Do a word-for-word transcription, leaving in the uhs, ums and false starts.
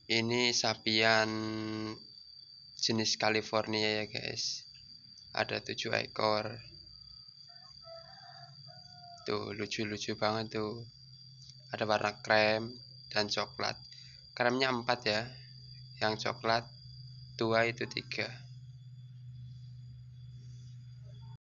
Ini sapian jenis California ya guys. Ada tujuh ekor. Tuh lucu-lucu banget tuh. Ada warna krem dan coklat. Kremnya empat ya. Yang coklat dua itu tiga.